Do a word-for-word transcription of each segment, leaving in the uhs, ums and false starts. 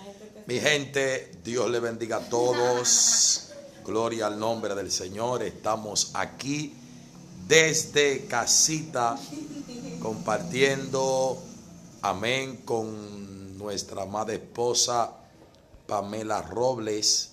Mi gente, Dios le bendiga a todos. Gloria al nombre del Señor. Estamos aquí desde casita compartiendo, amén, con nuestra amada esposa Pamela Robles,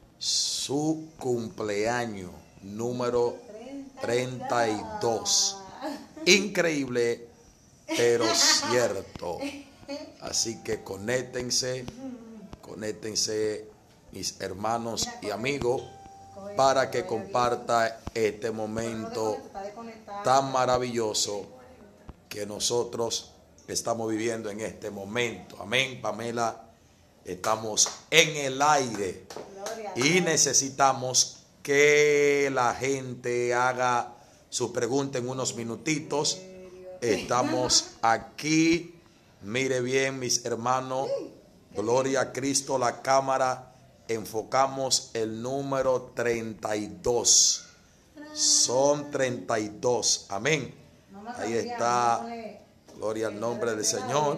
su cumpleaños número treinta y dos. Increíble, pero cierto. Así que conéctense, conéctense mis hermanos y amigos para que comparta este momento tan maravilloso que nosotros estamos viviendo en este momento. Amén, Pamela. Estamos en el aire y necesitamos que la gente haga su pregunta en unos minutitos. Estamos aquí. Mire bien, mis hermanos. Gloria a Cristo, la cámara. Enfocamos el número treinta y dos. Son treinta y dos. Amén. Ahí está. Gloria al nombre del Señor.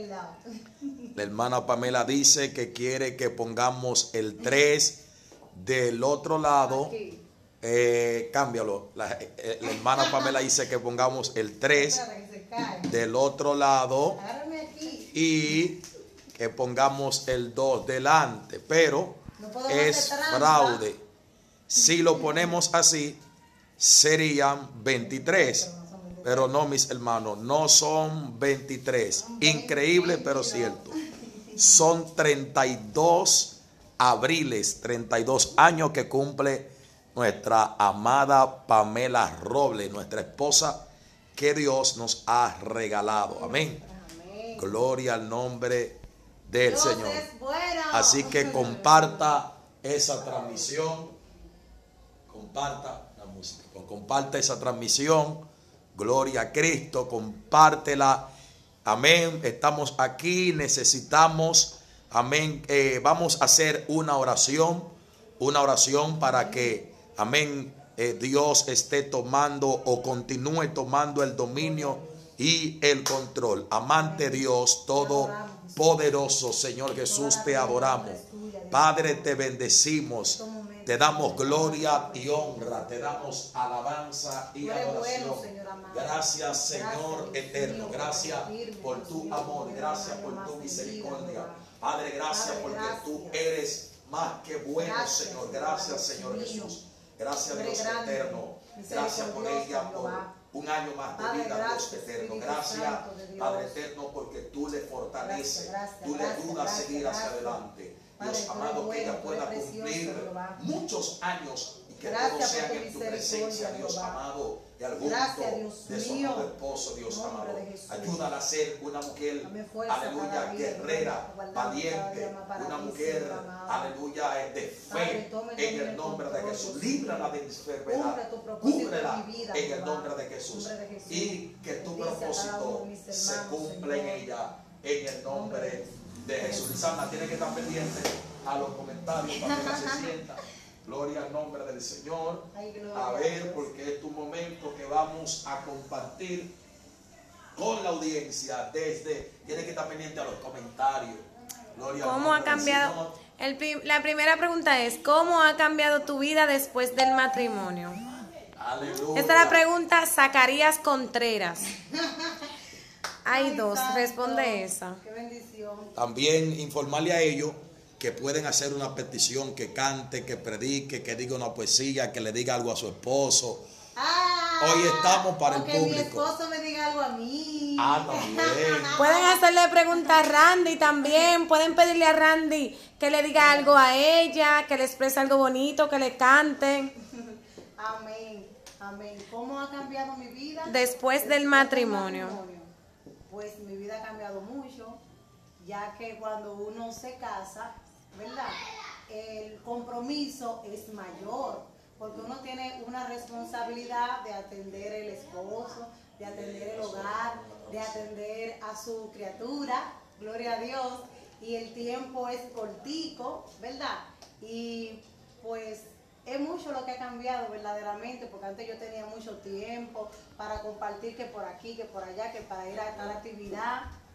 La hermana Pamela dice que quiere que pongamos el tres del otro lado. Eh, cámbialo. La, eh, la hermana Pamela dice que pongamos el tres del otro lado y que pongamos el dos delante, pero es fraude. Si lo ponemos así, serían veintitrés, pero no, mis hermanos, no son veintitrés. Increíble, pero cierto. Son treinta y dos abriles, treinta y dos años que cumple nuestra amada Pamela Robles, nuestra esposa que Dios nos ha regalado. Amén. Amén. Gloria al nombre del Dios Señor. Bueno. Así que comparta esa transmisión. Comparta la música. Comparta esa transmisión. Gloria a Cristo. Compártela. Amén. Estamos aquí. Necesitamos. Amén. Eh, vamos a hacer una oración. Una oración para que, amén, eh, Dios esté tomando o continúe tomando el dominio y el control. Amante Dios todopoderoso, Señor Jesús, te adoramos. Padre, te bendecimos. Te damos gloria y honra. Te damos alabanza y adoración. Gracias, Señor eterno. Gracias por tu amor. Gracias por tu misericordia. Padre, gracias porque tú eres más que bueno, Señor. Gracias, Señor Jesús. Gracias, Dios eterno. Gracias por ella, por un año más de vida, Dios eterno. Gracias, Padre eterno, porque tú le fortaleces, tú le ayudas a seguir hacia adelante. Dios amado, que ella pueda cumplir muchos años y que todos sean en tu presencia, Dios amado, de algún de su amado esposo, Dios amado. Ayúdala a ser una mujer, aleluya, guerrera, valiente, una mujer, aleluya, de fe en el nombre de Jesús. Líbrala de enfermedad, cúbrela en el nombre de Jesús y que tu propósito se cumpla en ella en el nombre de Jesús. Lisandra tiene que estar pendiente a los comentarios para que se sienta. Gloria al nombre del Señor. A ver, porque es tu momento que vamos a compartir con la audiencia desde. Tiene que estar pendiente a los comentarios. Gloria al ¿Cómo ha cambiado? El, la primera pregunta es: ¿cómo ha cambiado tu vida después del matrimonio? Aleluya. Esta es la pregunta Zacarías Contreras. Hay dos, responde esa. Qué bendición. También informarle a ellos que pueden hacer una petición, que cante, que predique, que diga una poesía, que le diga algo a su esposo. Ah, hoy estamos para el público. Que mi esposo me diga algo a mí. Ah, también. Pueden hacerle preguntas a Randy también. Pueden pedirle a Randy que le diga algo a ella, que le exprese algo bonito, que le cante. Amén, amén. ¿Cómo ha cambiado mi vida? Después del matrimonio. Pues mi vida ha cambiado mucho, ya que cuando uno se casa, ¿verdad? El compromiso es mayor, porque uno tiene una responsabilidad de atender el esposo, de atender el hogar, de atender a su criatura, gloria a Dios, y el tiempo es cortico, ¿verdad? Y pues es mucho lo que ha cambiado verdaderamente, porque antes yo tenía mucho tiempo para compartir, que por aquí, que por allá, que para ir a tal actividad.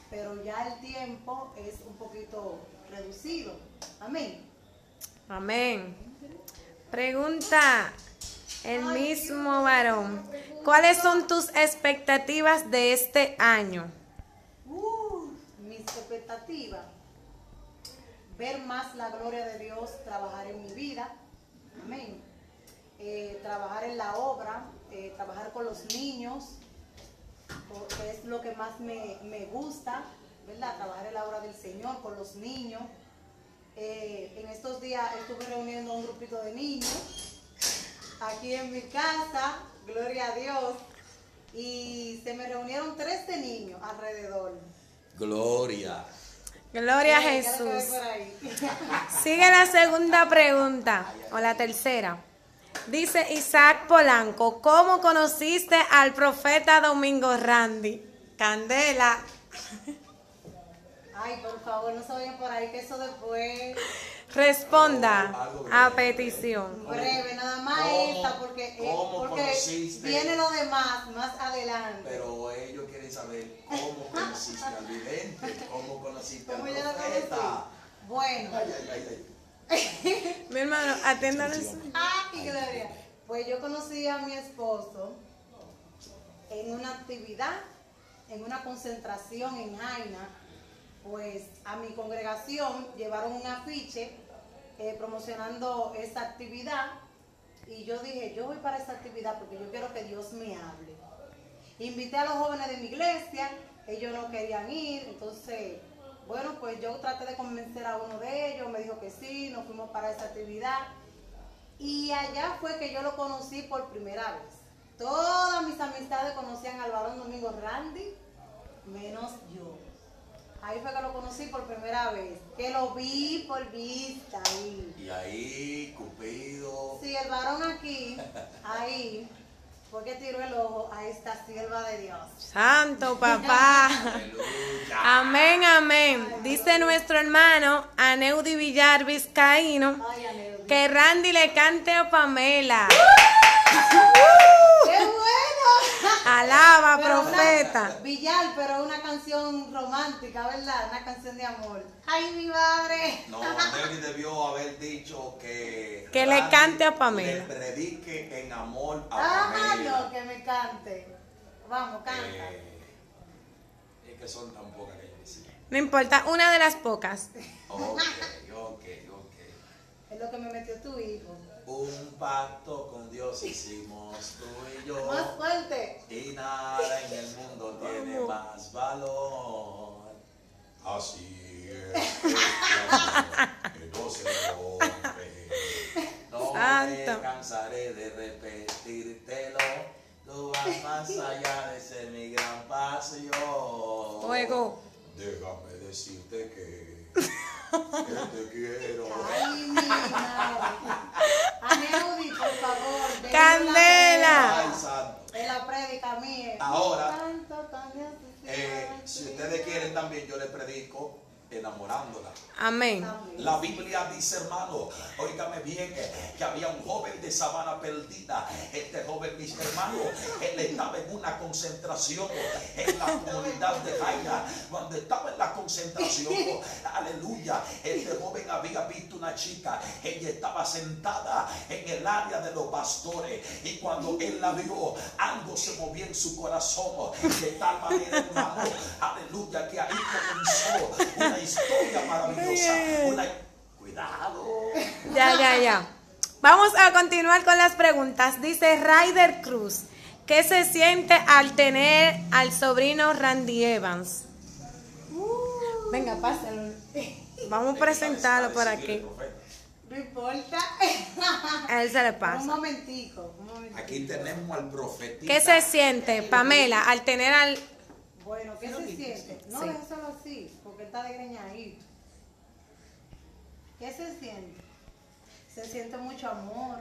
pero ya el tiempo es un poquito reducido. Amén. Amén. Pregunta el mismo varón. ¿Cuáles son tus expectativas de este año? Uh, mis expectativas. Ver más la gloria de Dios, trabajar en mi vida. Amén. Eh, trabajar en la obra, eh, trabajar con los niños, que es lo que más me, me gusta, ¿verdad? Trabajar en la obra del Señor con los niños. Eh, en estos días estuve reuniendo un grupito de niños aquí en mi casa, gloria a Dios, y se me reunieron trece niños alrededor. Gloria. Gloria a Eh, Jesús. ¿qué es lo que hay por ahí? Sigue la segunda pregunta, o la tercera. Dice Isaac Polanco, ¿cómo conociste al profeta Domingo Randy? Candela. Ay, por favor, no se vayan por ahí, que eso después... Responda a petición. Breve, nada más ¿Cómo- esta, porque, eh, cómo porque conociste? viene lo demás más adelante. Pero ellos quieren saber cómo conociste al vidente, cómo conociste al ¿Cómo yo lo profeta. conocí? Bueno. Ay, ay, ay, ay. Mi hermano, atiéndanos. Ay, gloria. Pues yo conocí a mi esposo en una actividad, en una concentración en Jaina. Pues a mi congregación llevaron un afiche eh, promocionando esta actividad y yo dije, yo voy para esta actividad porque yo quiero que Dios me hable. Invité a los jóvenes de mi iglesia, ellos no querían ir, entonces, bueno, pues yo traté de convencer a uno de ellos, me dijo que sí, nos fuimos para esa actividad y allá fue que yo lo conocí por primera vez. Todas mis amistades conocían al varón Domingo Randy, menos yo. Ahí fue que lo conocí por primera vez, que lo vi por vista ahí. Y ahí, Cupido. Sí, el varón aquí, ahí, fue que tiró el ojo a esta sierva de Dios. Santo papá. Aleluya. Amén, amén. Dice nuestro hermano Aneudi Villar Vizcaíno Ay, Aneudi. que Randy le cante a Pamela. ¡Qué bueno! Alaba, Pero profeta. una- Villar, pero una canción romántica, ¿verdad? Una canción de amor. ¡Ay, mi madre! No, Nelly debió haber dicho que... Que le Randy cante a Pamela. Le predique en amor a Ah, Pamela. no, que me cante. Vamos, canta. Eh, es que son tan pocas que yo decía. No importa, una de las pocas. Ok, ok, ok. Es lo que me metió tu hijo. Un pacto con Dios hicimos tú y yo. Más fuerte. Y nada en el mundo tiene más valor. Así es. Que no se rompe. No me Santo. cansaré de repetírtelo. Tú vas más allá de ser mi gran pasión. Fuego. Déjame decirte que, que te quiero. Ay, mi madre. Aneudi, por favor. ven Candela. Ay, santo. En la prédica mía. Ahora, Tanto, tan Dios te Eh, quiere. si ustedes quieren también yo les predico enamorándola. Amén. También. La Biblia dice, hermano, óigame bien, eh, que había un joven de Sabana Perdida. Este joven, mis hermanos, él estaba en una concentración en la comunidad de Jaina. Cuando estaba en la concentración, aleluya, este joven había visto una chica. Ella estaba sentada en el área de los pastores. Y cuando él la vio, algo se movió en su corazón. De tal manera, hermano, aleluya, que ahí comenzó una historia maravillosa. Una... Cuidado. Ya, ya, ya. Vamos a continuar con las preguntas. Dice Ryder Cruz, ¿qué se siente al tener al sobrino Randy Evans? Venga, pásalo. Vamos a presentarlo por aquí. No importa. A él se le Un pasa. momentico, un momentico. Aquí tenemos al profetita. ¿Qué se siente, Pamela, al tener al... Bueno, ¿qué se siente? No, Sí. déjalo así, porque está de greñadito. ¿Qué se siente? Se siente mucho amor.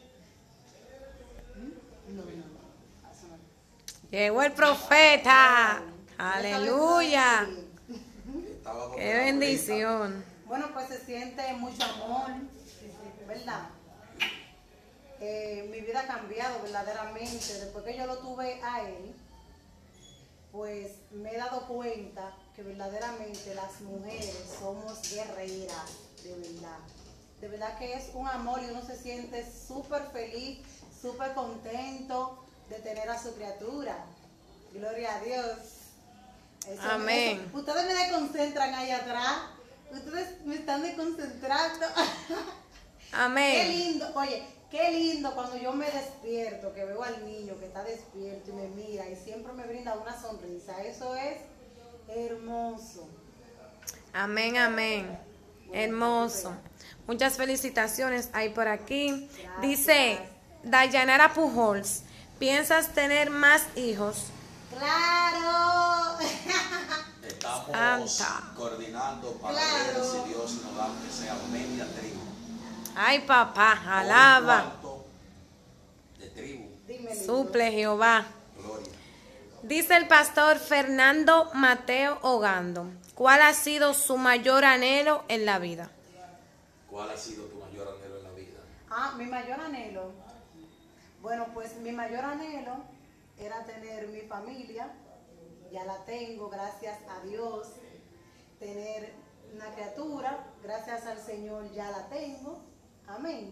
¿Mm? No, no, no. Eso no. Llegó el profeta? Aleluya. Estaba Qué bendición. Bueno, pues se siente mucho amor, ¿verdad? Eh, mi vida ha cambiado verdaderamente. Después que yo lo tuve a él, pues me he dado cuenta que verdaderamente las mujeres somos guerreras, de verdad. De verdad que es un amor y uno se siente súper feliz, súper contento de tener a su criatura. Gloria a Dios. Eso, Amén. eso, ustedes me desconcentran ahí atrás. Ustedes me están desconcentrando. Amén. Qué lindo, oye, qué lindo cuando yo me despierto, que veo al niño que está despierto y me mira y siempre me brinda una sonrisa. Eso es hermoso. Amén, amén. Hermoso. Muchas felicitaciones hay por aquí. Gracias. Dice Dayanara Pujols, ¿piensas tener más hijos? ¡Claro! Estamos Santa. coordinando para Claro. ver si Dios nos da que sea media tribu. Ay, papá, O un alaba. cuarto de tribu. Dime, lindo. Suple Jehová. Gloria. Dice el pastor Fernando Mateo Ogando, ¿cuál ha sido su mayor anhelo en la vida? ¿Cuál ha sido tu mayor anhelo en la vida? Ah, mi mayor anhelo. Bueno, pues mi mayor anhelo era tener mi familia. Ya la tengo, gracias a Dios. Tener una criatura, gracias al Señor ya la tengo. Amén.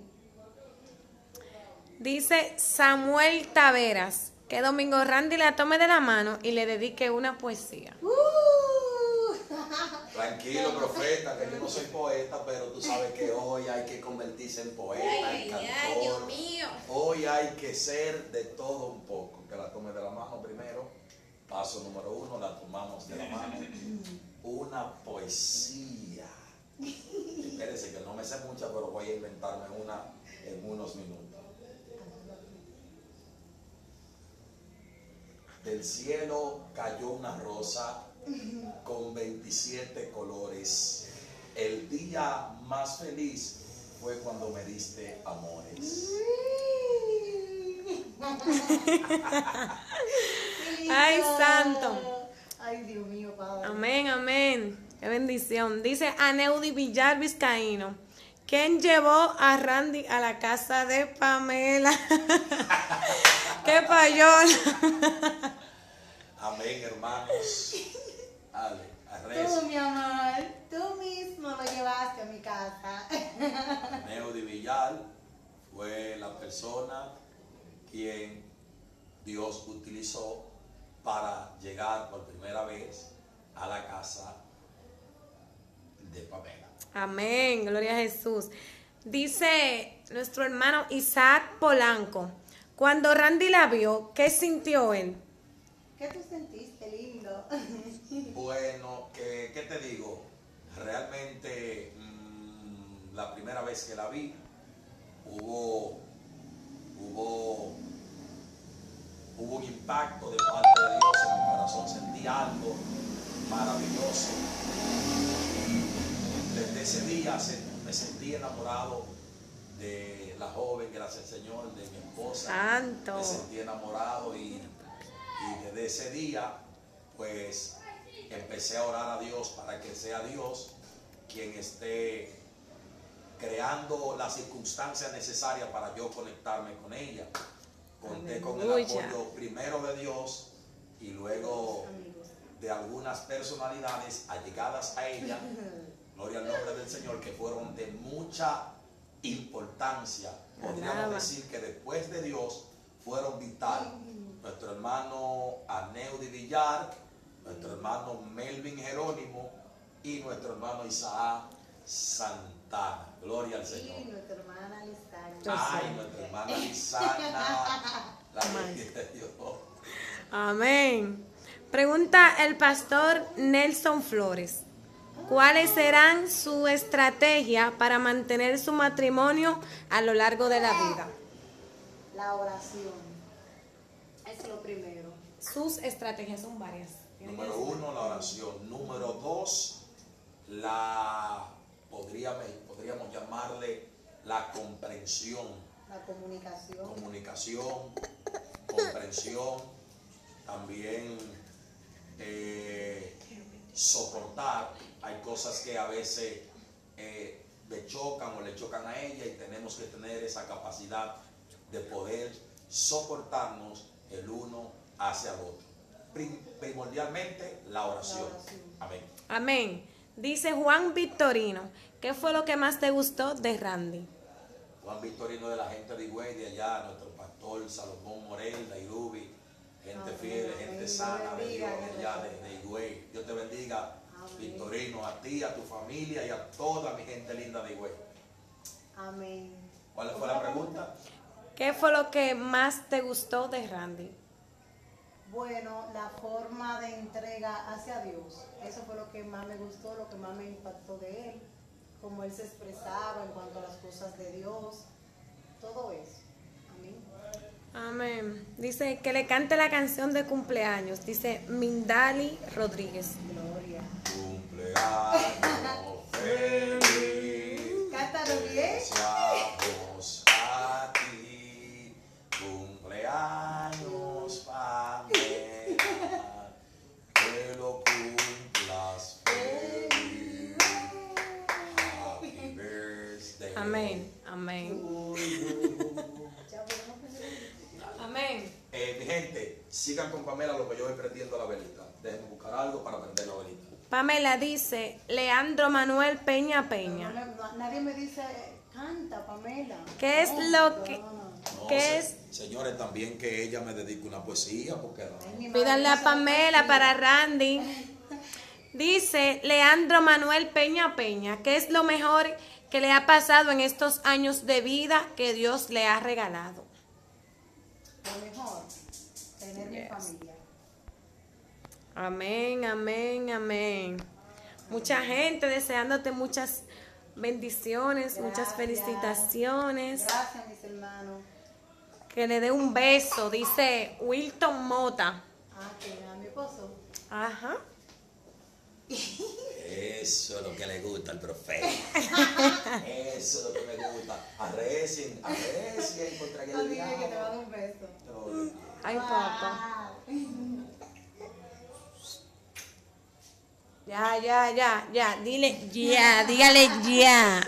Dice Samuel Taveras, que Domingo Randy la tome de la mano y le dedique una poesía. Uh. Tranquilo, profeta, que yo no soy poeta, pero tú sabes que hoy hay que convertirse en poeta, en cantor. Hoy hay que ser de todo un poco. Que la tome de la mano primero. Paso número uno, la tomamos de la mano. Una poesía. Espérense que no me sé mucha, pero voy a inventarme una en unos minutos. Del cielo cayó una rosa con veintisiete colores. El día más feliz fue cuando me diste amores. Ay, santo. Ay, Dios mío, Padre. Amén, amén. Qué bendición. Dice Aneudi Villar Vizcaíno, ¿quién llevó a Randy a la casa de Pamela? ¡Qué payola! Amén, hermanos. Ale, arrecio. Tú, mi amor, tú mismo lo llevaste a mi casa. Neudi Villar fue la persona quien Dios utilizó para llegar por primera vez a la casa de Pamela. Amén, gloria a Jesús. Dice nuestro hermano Isaac Polanco, cuando Randy la vio, ¿qué sintió él? ¿Qué tú sentiste, lindo? Bueno, ¿qué, qué te digo? Realmente mmm, la primera vez que la vi hubo, hubo, hubo un impacto de parte de Dios en mi corazón. Sentí algo maravilloso. Y desde ese día me sentí enamorado de la joven, gracias al Señor, de mi esposa. Santo. Me sentí enamorado y, y desde ese día, pues, empecé a orar a Dios para que sea Dios quien esté creando las circunstancias necesarias para yo conectarme con ella. Conté con el Aleluya. apoyo primero de Dios y luego Amigos. de algunas personalidades allegadas a ella, gloria al nombre del Señor, que fueron de mucha importancia. Podríamos Alaba. decir que después de Dios fueron vital nuestro hermano Aneudi Villar, nuestro hermano Melvin Jerónimo y nuestro hermano Isaac Santana. Gloria al Señor. Y nuestra hermana Lisana. Ay, nuestra hermana Lisana, la gloria de Dios. Amén. Pregunta el pastor Nelson Flores, ¿cuáles serán su estrategia para mantener su matrimonio a lo largo de la vida? La oración. Es lo primero. Sus estrategias son varias. Número uno, la oración. Número dos, la podríamos, podríamos llamarle la comprensión. La comunicación. Comunicación, comprensión, también eh, soportar. Hay cosas que a veces eh, le chocan o le chocan a ella y tenemos que tener esa capacidad de poder soportarnos el uno hacia el otro. prim- primordialmente la oración. La oración. Amén. Amén. Dice Juan Victorino, ¿qué fue lo que más te gustó de Randy? Juan Victorino de la gente de Higüey, de allá, nuestro pastor Salomón Morel, de Irubi, gente Amén, fiel, amén. gente Dios sana de Dios, bendiga, de allá, de, de Higüey. Dios te bendiga, Amén. Victorino, a ti, a tu familia y a toda mi gente linda de Higüey. Amén. ¿Cuál fue la pregunta? ¿Qué fue lo que más te gustó de Randy? Bueno, la forma de entrega hacia Dios. Eso fue lo que más me gustó, lo que más me impactó de él. Cómo él se expresaba en cuanto a las cosas de Dios. Todo eso. Amén. Amén. Dice que le cante la canción de cumpleaños. Dice Mindali Rodríguez. Gloria. Cumpleaños feliz. Cántalo bien. Deseamos a ti. Cumpleaños, Pamela. Que lo cumplas feliz. Happy birthday. Amén. Amén. Amén. Eh, mi gente, sigan con Pamela lo que yo voy prendiendo la velita. Déjenme buscar algo para prender la velita. Pamela dice Leandro Manuel Peña Peña. No me- no- nadie me dice, canta, Pamela. ¿Qué es No, lo que- no, no. No, ¿Qué se- es? Señores, también que ella me dedique una poesía, porque no. Ay, mi madre Pídanle no a se Pamela lo para consigue. Randy. Dice Leandro Manuel Peña Peña, ¿qué es lo mejor que le ha pasado en estos años de vida que Dios le ha regalado? Lo mejor, tener mi Yes. familia. Amén, amén, amén. Mucha gente deseándote muchas bendiciones, muchas Gracias. felicitaciones. Gracias, mis hermanos. Que le dé un beso, dice Wilton Mota. Ah, que a mi esposo. Ajá. Eso es lo que le gusta al profeta. Eso es lo que me gusta. Arrecien, arrecien contra No el dije que te va a dar diablo. un beso. Ay, papá. Ya, ya, ya, ya. Dile ya, dígale ya.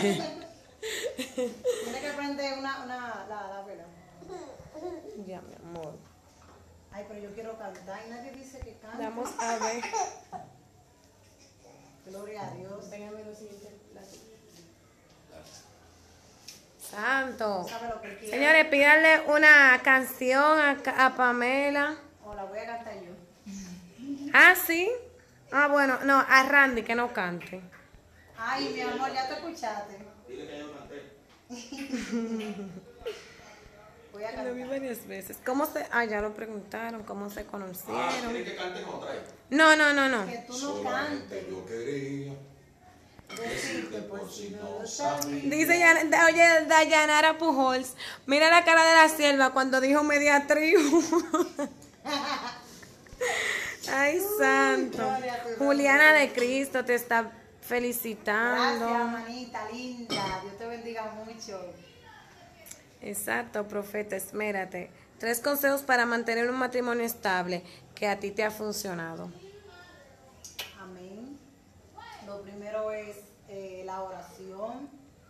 Tiene que prender una, una, la, la vela. Ya, mi amor. Ay, pero yo quiero cantar y nadie dice que canta. Vamos a ver. Gloria a Dios. Santo. ¿Sabe lo que quiere? Señores, pídanle una canción a, a Pamela. O la voy a cantar yo. Ah, sí. Ah, bueno, no, a Randy que no cante. Ay, mi amor, ya te escuchaste. Dile que yo canté. Voy a Lo vi cantar. varias veces. ¿Cómo se.? Ah, ya lo preguntaron. ¿Cómo se Ah, conocieron? ¿quiere que canten otra vez? No, no, no, no. Que tú no Solamente cantes. yo quería Decirte por si no lo sabías. Dice, ya, da- oye, Dayanara Pujols, mira la cara de la sierva cuando dijo media tribu. Ay, santo. Gloria a tu nombre. Juliana de Cristo te está felicitando. Gracias, manita linda. Dios te bendiga mucho. Exacto, profeta, esmérate. Tres consejos para mantener un matrimonio estable que a ti te ha funcionado. Amén. Lo primero es eh, la oración,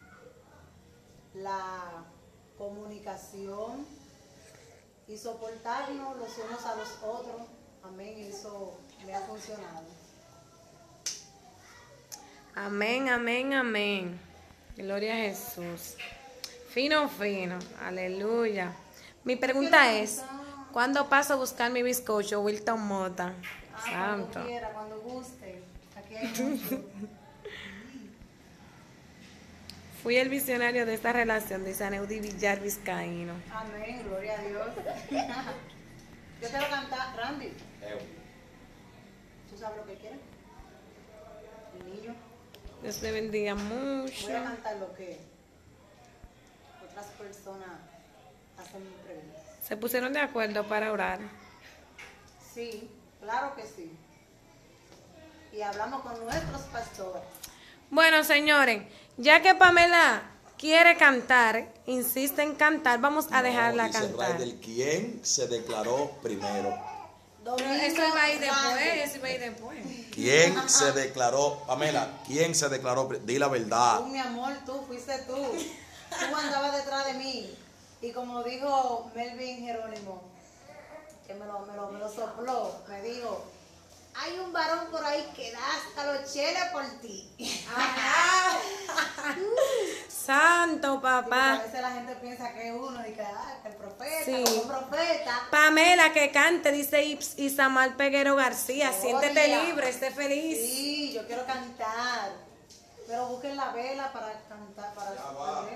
la comunicación y soportarnos los unos a los otros. Amén. Eso me ha funcionado. Amén, amén, amén. Gloria a Jesús. Fino, fino. Aleluya. Mi pregunta es, ¿cuándo paso a buscar mi bizcocho, Wilton Mota? Ah, Santo. cuando quiera, cuando guste. Aquí hay mucho. Fui el visionario de esta relación, dice Aneudi Villar Vizcaíno. Amén. Gloria a Dios. Yo quiero cantar, Randy. Eh, ¿Tú sabes lo que quieres? El niño. Dios te bendiga mucho. Voy a cantar lo que otras personas hacen preguntas. Se pusieron de acuerdo para orar. Sí, claro que sí. Y hablamos con nuestros pastores. Bueno, señores, ya que Pamela quiere cantar, insiste en cantar, vamos a dejarla dice cantar. Raidel, ¿quién se declaró primero? Domingo, Eso iba a ir después, Randy. eso iba a ir después. ¿Quién se declaró? Pamela, ¿quién se declaró? pri- Di la verdad. Tú, mi amor, tú, fuiste tú. Tú andabas detrás de mí. Y como dijo Melvin Jerónimo, que me lo, me lo, me lo sopló, me dijo, hay un varón por ahí que da hasta los cheles por ti. Santo papá. Sí, a veces la gente piensa que es uno y que, ah, que el profeta, Sí. como profeta. Pamela, que cante, dice Ips- Isamar Peguero García. Gloria. Siéntete libre, esté feliz. Sí, yo quiero cantar. Pero busquen la vela para cantar, para ver.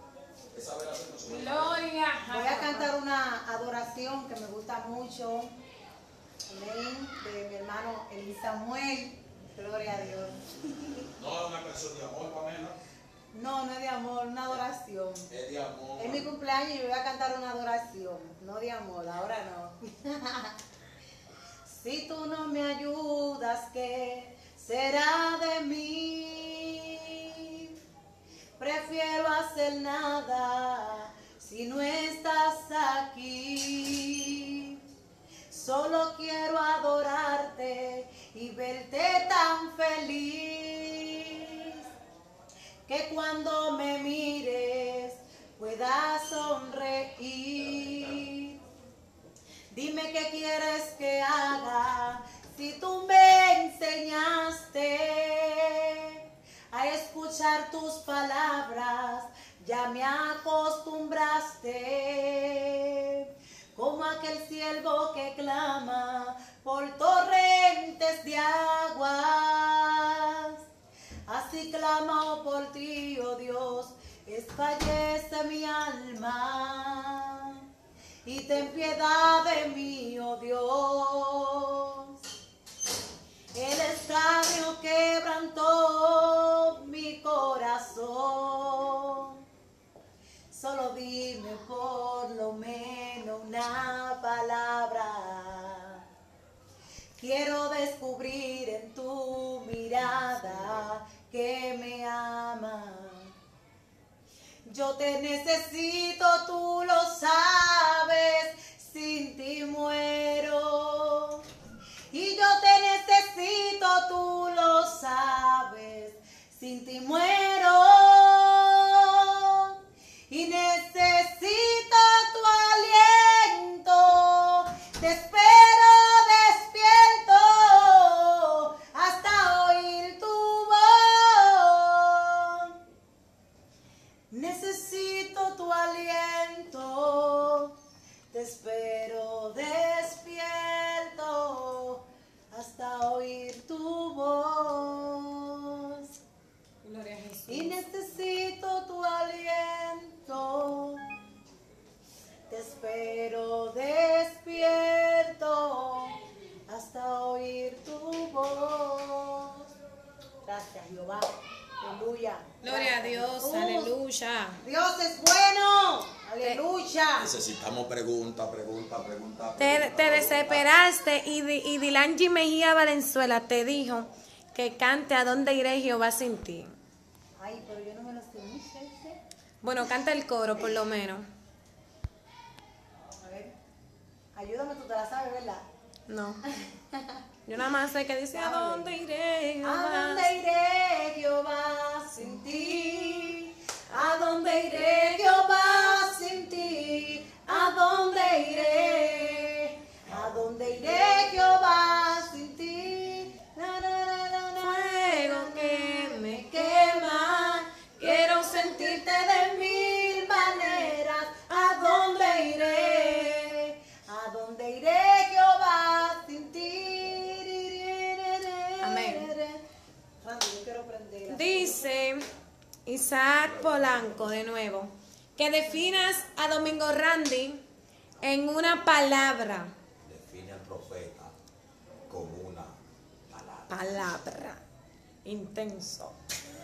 Gloria. Voy a cantar una adoración que me gusta mucho. Amén. De mi hermano Eli Samuel. Gloria a Dios. No es una canción de amor, Pamela. No, no es de amor, una adoración. Es de amor. Es mi cumpleaños y yo voy a cantar una adoración. No de amor, ahora no. Si tú no me ayudas, ¿qué será de mí? Prefiero hacer nada si no estás aquí. Solo quiero adorarte y verte tan feliz, que cuando me mires puedas sonreír. Dime qué quieres que haga si tú me enseñaste a escuchar tus palabras, ya me acostumbraste. Como aquel siervo que clama por torrentes de aguas, así clamo por ti, oh Dios, desfallece mi alma, y ten piedad de mí, oh Dios. El escarnio quebrantó mi corazón. Solo dime por lo menos una palabra. Quiero descubrir en tu mirada que me ama. Yo te necesito, tú lo sabes, sin ti muero. Y yo te necesito, tú lo sabes, sin ti muero. Y necesito tu aliento, te espero despierto hasta oír tu voz. Necesito tu aliento, te espero despierto hasta oír tu voz. Gloria a Jesús. Y necesito tu aliento, te espero despierto hasta oír tu voz. Gracias, Jehová. Aleluya. Gloria a Dios, Jesús. aleluya. Dios es bueno. Aleluya. Necesitamos preguntas, preguntas, preguntas. Te, te desesperaste y, Di- y Dilangi Mejía Valenzuela te dijo que cante A dónde iré Jehová sin ti. Ay, pero yo no me lo sé ni sé. Bueno, canta el coro por lo menos. A ver, ayúdame, tú te la sabes, ¿verdad? No. Yo nada más sé que dice ¿a dónde iré ¿A Jehová? dónde iré, Jehová, sin ti? ¿A dónde iré, Jehová, sin ti? ¿A dónde iré? ¿A dónde iré, Jehová, sin ti? Na, na, na, na, na, Fuego que me quema, quiero sentirte de mil maneras. ¿A dónde iré? ¿A dónde iré, Jehová, sin ti? Amén. Randy, yo quiero prender. Dice Isaac Polanco de nuevo que definas a Domingo Randy en una palabra. Define al profeta con una palabra. Palabra. Intenso.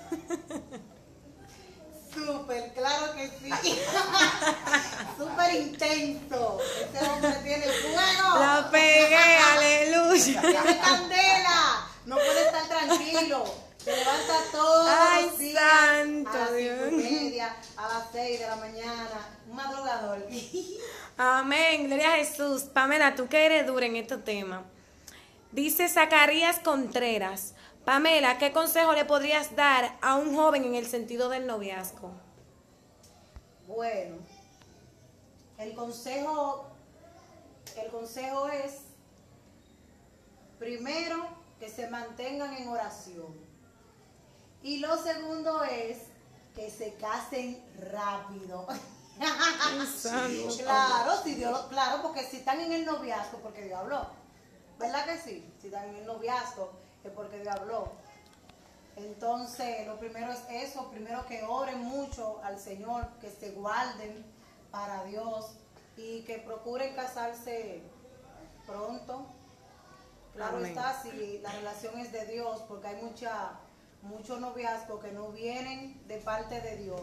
Súper, claro que sí. Súper intenso. Este hombre tiene fuego. La pegué, aleluya. Tiene candela. No puede estar tranquilo. Se levanta todos Ay, los días. santo a las Dios. cinco y media, a las seis de la mañana. Un madrugador. Amén, gloria a Jesús. Pamela, tú que eres dura en este tema. Dice Zacarías Contreras. Pamela, ¿qué consejo le podrías dar a un joven en el sentido del noviazgo? Bueno, el consejo el consejo es, primero, que se mantengan en oración. Y lo segundo es que se casen rápido. Claro, si Dios, claro, porque si están en el noviazgo, porque Dios habló. ¿Verdad que sí? Si están en el noviazgo, es porque Dios habló. Entonces, lo primero es eso, primero que oren mucho al Señor, que se guarden para Dios y que procuren casarse pronto. Claro Amén. está, si la relación es de Dios, porque hay mucha, muchos noviazgos que no vienen de parte de Dios.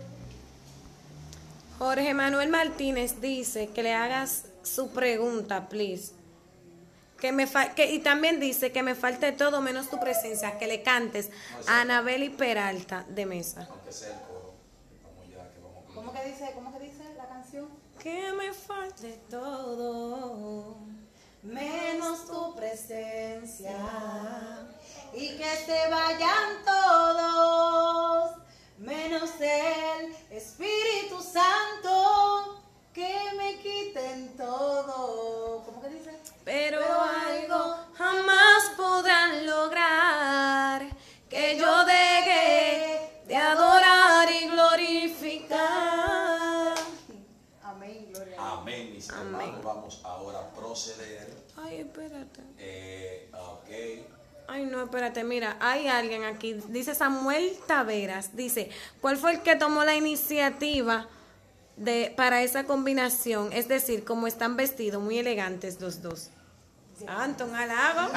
Jorge Manuel Martínez dice que le hagas su pregunta, please. Que me fa- que, y también dice que me falte todo menos tu presencia, que le cantes a Anabeli Peralta de Mesa. Aunque sea el coro, estamos ya que vamos a ¿Cómo que dice, cómo que dice la canción? Que me falte todo Menos tu presencia y que se vayan todos, menos el Espíritu Santo, que me quiten todo. ¿Cómo que dice? Pero, Pero algo algo jamás podrán lograr que yo deje de adorar y glorificar. Amén, gloria a Dios. Amén, mis Amén. hermanos. Vamos ahora a proceder. Ay, espérate. Eh, ok. Ay, no, espérate, mira, hay alguien aquí, dice Samuel Taveras, dice, ¿cuál fue el que tomó la iniciativa de para esa combinación? Es decir, como están vestidos, muy elegantes los dos. Santo, un halago.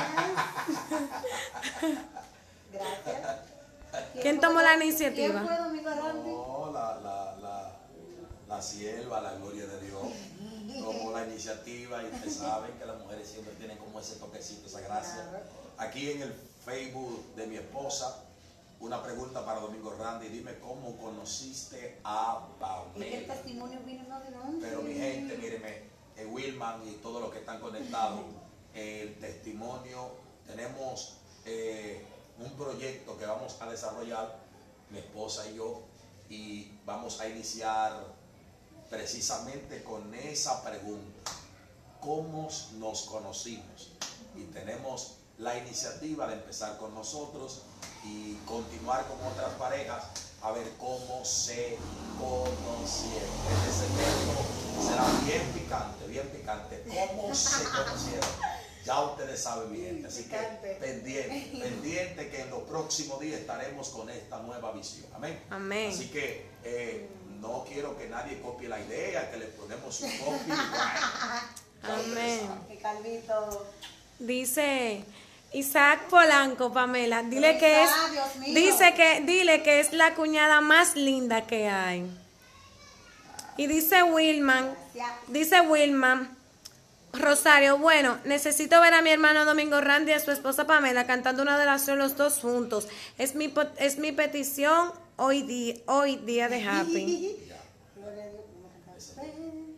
Gracias. ¿Quién fue- tomó la iniciativa? ¿Quién fue Domingo Randy? No, la, la, la, la sierva, la gloria de Dios, tomó la iniciativa y ustedes saben que las mujeres siempre tienen como ese toquecito, esa gracia. Aquí en el Facebook de mi esposa, una pregunta para Domingo Randy. Dime cómo conociste a Es que el Pamela. testimonio vino no de dónde. Pero mi gente, míreme, eh, Wilman y todos los que están conectados, el testimonio, tenemos eh, un proyecto que vamos a desarrollar, mi esposa y yo, y vamos a iniciar precisamente con esa pregunta: ¿cómo nos conocimos? Y tenemos la iniciativa de empezar con nosotros y continuar con otras parejas a ver cómo se conocieron. Este segmento será bien picante, bien picante. ¿Cómo se conocieron? Ya ustedes saben, mi gente. Así que Picante. pendiente, pendiente que en los próximos días estaremos con esta nueva visión. Amén. Amén. Así que eh, no quiero que nadie copie la idea, que le ponemos su copia. Amén. Que Calvito. Dice Isaac Polanco, Pamela, dile Pero que es, Isaac, Dios mío. dice que, dile que es la cuñada más linda que hay. Y dice Wilman, Gracias. dice Wilman, Rosario, bueno, necesito ver a mi hermano Domingo Randy y a su esposa Pamela cantando una adoración los dos juntos. Es mi, po- es mi petición hoy, di- hoy día de Happy. Gloria a Dios. ¿Cómo cantaste?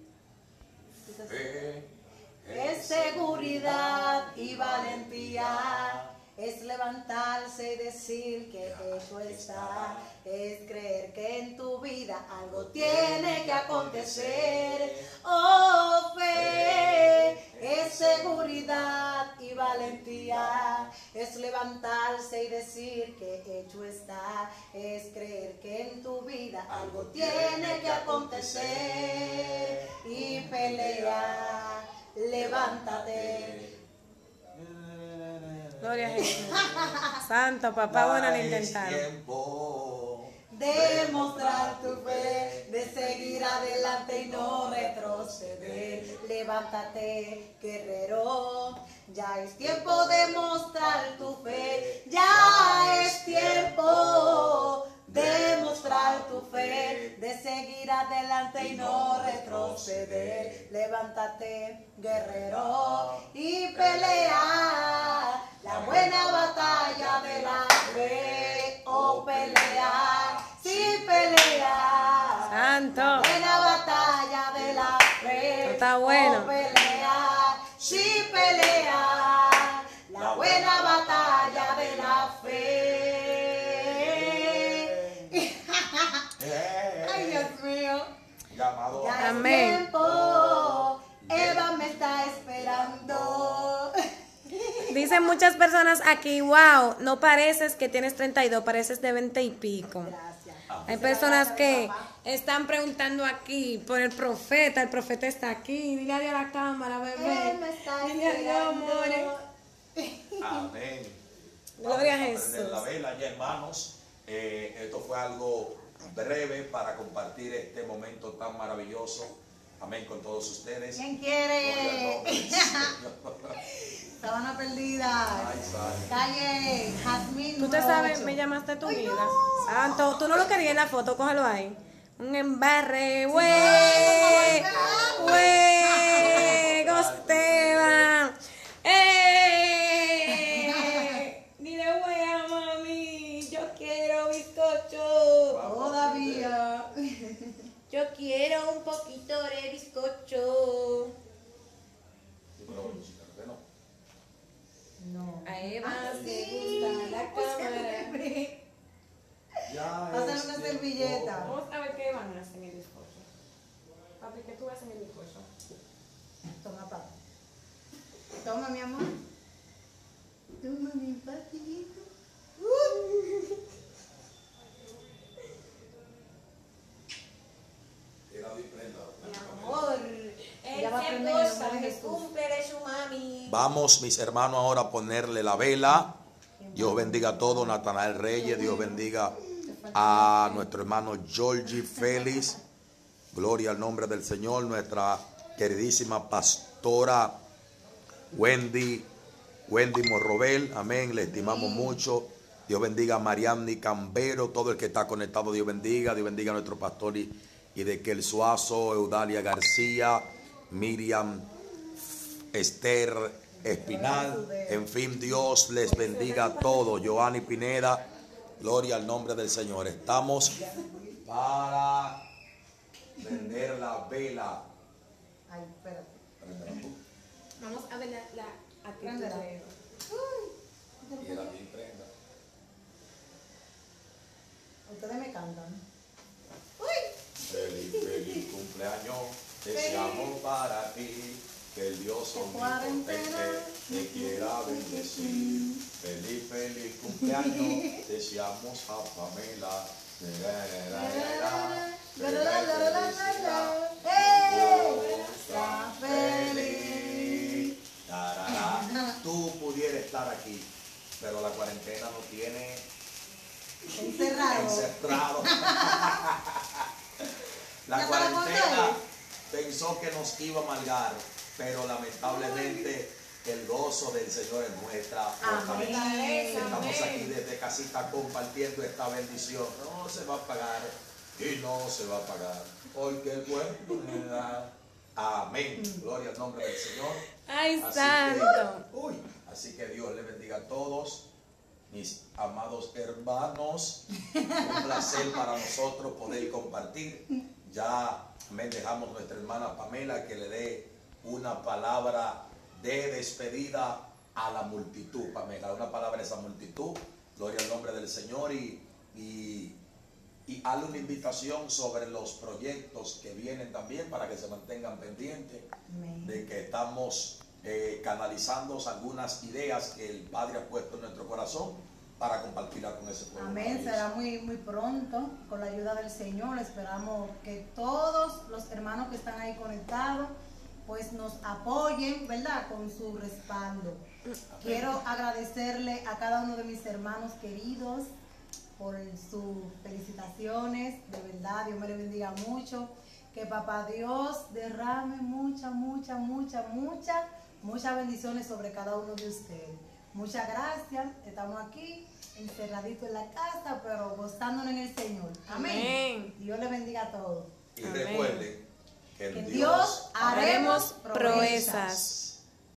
Fe, Es seguridad y valentía, es levantarse y decir que hecho está, es creer que en tu vida algo tiene que acontecer. Oh, fe, es seguridad y valentía, es levantarse y decir que hecho está, es creer que en tu vida algo tiene que acontecer y pelear. Levántate. Gloria a Jesús. Santo papá, bueno, lo es intentaron. tiempo Demostrar tu fe, de seguir adelante y no retroceder. Levántate, guerrero. Ya es tiempo de mostrar tu fe. Ya es tiempo de mostrar tu fe, de seguir adelante y no retroceder. Levántate, guerrero, y pelea la buena batalla de la fe. Oh, pelea, sí, pelea. Santo. Buena batalla de la fe. Está bueno. Oh, pelea, sí, pelea. La buena batalla de la fe. Eh, Ay, Dios mío. llamado Ya a es Amén. tiempo. Eva me está está esperando. Dicen muchas personas aquí, wow, no pareces que tienes treinta y dos, pareces de veinte y pico. Gracias. Hay personas que están preguntando aquí por el profeta, el profeta está aquí, dile adiós a la cámara, bebé. Él me está Dile adiós, amores. Amén. Gloria a Vamos prender Jesús. la vela ya, hermanos. Eh, esto fue algo breve para compartir este momento tan maravilloso. Amén con todos ustedes. ¿Quién Gloria al quiere? nombre del Señor. Sabana perdida. Ay, sale. Calle Jazmín. Tú te número sabes, ocho. me llamaste tu Ay, vida. no. Santo, tú no lo querías en la foto, cógelo ahí. Un embarre, no, güey. no, no, Güey, Esteban. ¡Eh! Dile, güey, a mami. Yo quiero bizcocho. Todavía. Yo quiero un poquito de bizcocho. No. A Eva Ah, le sí. gusta la Pues, cámara. Ya Pásale es una tiempo. servilleta. Vamos a ver qué van a hacer en el bizcocho. Papi, ¿qué tú haces en el bizcocho? Toma, papá. Toma, mi amor. Toma, mi papito. Era de prenda. Mi amor, Ya va a él se aprender el goza nombre de que Jesús. cumple de su mami. Vamos, mis hermanos, ahora a ponerle la vela. Dios bendiga a todos, Natanael Reyes. Dios bendiga a nuestro hermano Georgie Félix. Gloria al nombre del Señor. Nuestra queridísima pastora Wendy, Wendy Morrobel. Amén. Le estimamos mucho. Dios bendiga a Mariamni Cambero. Todo el que está conectado, Dios bendiga. Dios bendiga a nuestro pastor y, y de Kel Suazo, Eudalia García, Miriam Esther Espinal, en fin, Dios les bendiga a todos. Joanny Pineda, gloria al nombre del Señor. Estamos para prender la vela. Ay, espérate. Préndela tú. Vamos a ver la, la actitud Préndela. de Eva. Y era bien, prenda. Ustedes me cantan. Feliz, feliz cumpleaños, deseamos para ti. Que el Dios omnipotente te quiera bendecir. Feliz, feliz cumpleaños, deseamos a Pamela. Goza feliz. Tarará. Tú pudieras estar aquí, pero la cuarentena no tiene Encerrado. encerrado. La ¿Ya para cuarentena contar? pensó que nos iba a amargar, pero lamentablemente el gozo del Señor es nuestra fortaleza. Amén. Estamos aquí desde casita compartiendo esta bendición. No se va a pagar y no se va a pagar, porque el bueno me da. Amén. Gloria al nombre del Señor. Ay, Así santo. que, uy, así que Dios le bendiga a todos, mis amados hermanos. Un placer para nosotros poder compartir. Ya me dejamos nuestra hermana Pamela que le dé una palabra de despedida a la multitud, Pamela. Una palabra a esa multitud. Gloria al nombre del Señor y, y, y hazle una invitación sobre los proyectos que vienen también para que se mantengan pendientes. Amén. De que estamos eh, canalizando algunas ideas que el Padre ha puesto en nuestro corazón para compartirla con ese pueblo. Amén, será muy, muy pronto, con la ayuda del Señor. Esperamos que todos los hermanos que están ahí conectados, pues nos apoyen, ¿verdad? Con su respaldo. Amén. Quiero agradecerle a cada uno de mis hermanos queridos por sus felicitaciones, de verdad, Dios me le bendiga mucho. Que Papá Dios derrame mucha, mucha, mucha, mucha, muchas bendiciones sobre cada uno de ustedes. Muchas gracias, estamos aquí encerraditos en la casa, pero gozándonos en el Señor. Amén. Amén. Dios le bendiga a todos. Y Amén. recuerden que Que en Dios Dios haremos Haremos proezas.